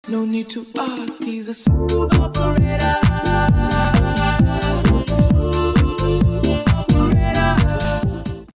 No need to ask, he's a smooth operator.